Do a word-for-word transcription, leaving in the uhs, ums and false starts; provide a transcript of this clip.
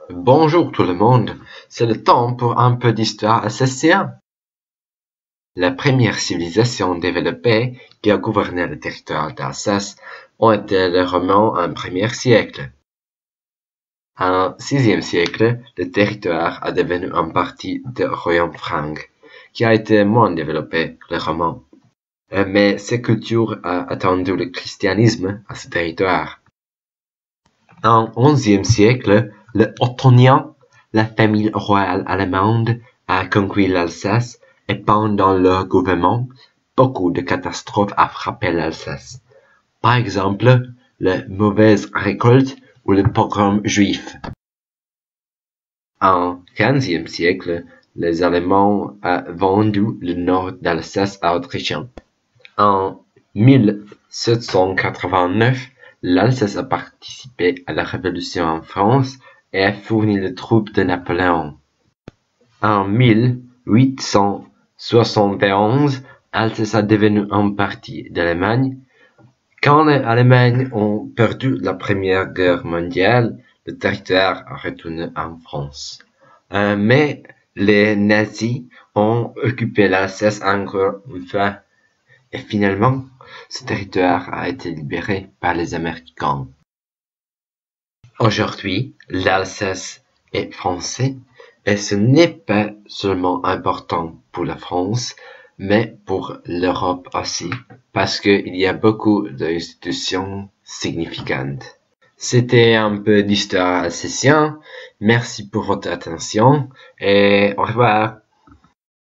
Bonjour tout le monde, c'est le temps pour un peu d'histoire alsacienne. La première civilisation développée qui a gouverné le territoire d'Alsace ont été les Romains en premier siècle. En sixième siècle, le territoire a devenu en partie du royaume franc, qui a été moins développé que les Romains. Mais cette culture a attendu le christianisme à ce territoire. En onzième siècle, le Ottonien, la famille royale allemande, a conquis l'Alsace et pendant leur gouvernement, beaucoup de catastrophes ont frappé l'Alsace. Par exemple, la mauvaise récolte ou le pogrom juif. En quinzième siècle, les Allemands ont vendu le nord d'Alsace aux Autrichiens. En mille sept cent quatre-vingt-neuf, l'Alsace a participé à la Révolution en France et a fourni les troupes de Napoléon. En mille huit cent soixante et onze, Alsace est devenue une partie d'Allemagne. Quand les Allemands ont perdu la Première Guerre mondiale, le territoire a retourné en France. Euh, mais les nazis ont occupé l'Alsace encore une fois. Et finalement, ce territoire a été libéré par les Américains. Aujourd'hui, l'Alsace est français et ce n'est pas seulement important pour la France, mais pour l'Europe aussi, parce qu'il y a beaucoup d'institutions significantes. C'était un peu d'histoire alsacienne. Merci pour votre attention et au revoir.